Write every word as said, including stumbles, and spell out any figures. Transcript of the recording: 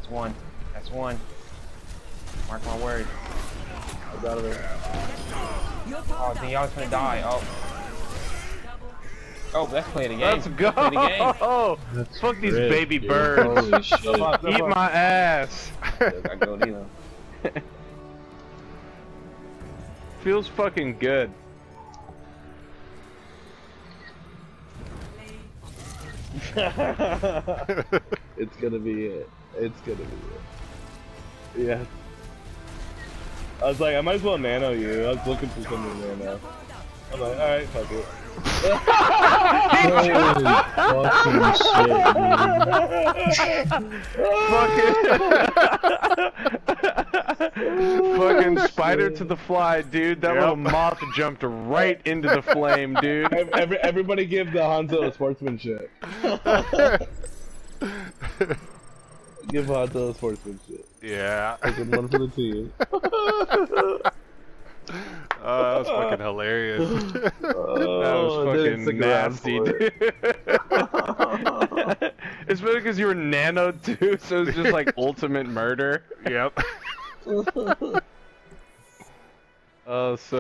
That's one. That's one. Mark my word. I got it. Oh, then y'all gonna die. Oh. Oh, let's play the game. Let's go! Let's play the game. That's Fuck these rich, baby dude. birds. Holy shit. Eat my ass. I go Nino. Feels fucking good. It's gonna be it. It's gonna be it. Yeah. I was like, I might as well nano you. I was looking for something to nano. I'm like, alright, fuck it. Holy fucking shit, Fucking, fucking spider to the fly, dude. That Yep. little moth jumped right into the flame, dude. Every, everybody give the Hanzo a sportsmanship. Give Hanzo a sportsmanship. Yeah. Taking one for the team. Oh, that was fucking hilarious. Oh, That was didn't fucking stick around nasty, for it. dude. Especially because you were nano too, so it's just like ultimate murder. Yep. Oh, so.